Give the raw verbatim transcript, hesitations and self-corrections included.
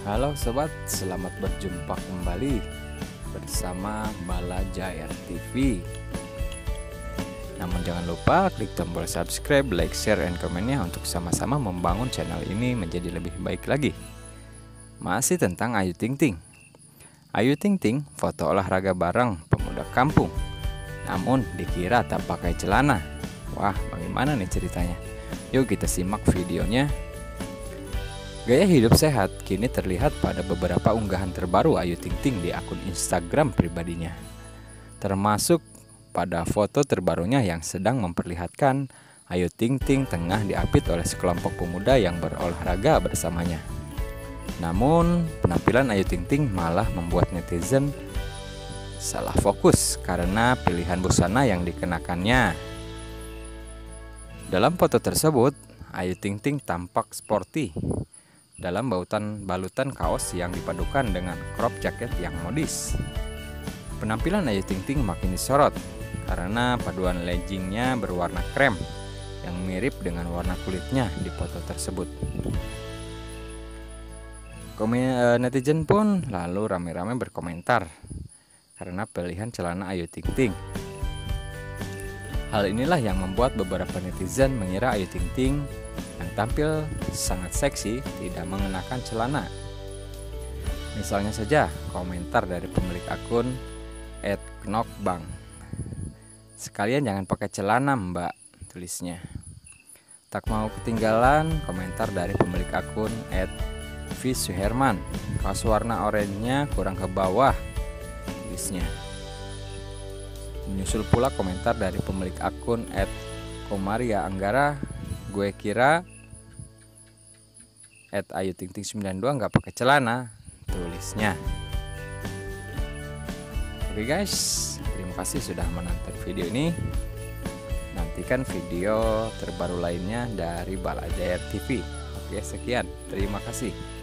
Halo sobat, selamat berjumpa kembali bersama Balajaya T V. Namun jangan lupa klik tombol subscribe, like, share, and komennya untuk sama-sama membangun channel ini menjadi lebih baik lagi. Masih tentang Ayu Ting Ting. Ayu Ting Ting foto olahraga bareng pemuda kampung, namun dikira tak pakai celana. Wah, bagaimana nih ceritanya? Yuk kita simak videonya. Gaya hidup sehat kini terlihat pada beberapa unggahan terbaru Ayu Ting Ting di akun Instagram pribadinya. Termasuk pada foto terbarunya yang sedang memperlihatkan Ayu Ting Ting tengah diapit oleh sekelompok pemuda yang berolahraga bersamanya. Namun, penampilan Ayu Ting Ting malah membuat netizen salah fokus karena pilihan busana yang dikenakannya. Dalam foto tersebut, Ayu Ting Ting tampak sporty dalam balutan balutan kaos yang dipadukan dengan crop jacket yang modis. Penampilan Ayu Ting Ting makin disorot karena paduan leggingnya berwarna krem yang mirip dengan warna kulitnya di foto tersebut. Komen, netizen pun lalu ramai-ramai berkomentar karena pilihan celana Ayu Ting Ting. Hal inilah yang membuat beberapa netizen mengira Ayu Ting Ting yang tampil sangat seksi tidak mengenakan celana. Misalnya saja komentar dari pemilik akun et knokbang. Sekalian jangan pakai celana mbak, tulisnya. Tak mau ketinggalan komentar dari pemilik akun et v suherman. Kaos warna oranye kurang ke bawah, tulisnya. Menyusul pula komentar dari pemilik akun et komaria anggara. Gue kira at Ayu Ting Ting sembilan dua nggak pakai celana, tulisnya. Oke guys, terima kasih sudah menonton video ini. Nantikan video terbaru lainnya dari Balajaya T V. Oke, sekian, terima kasih.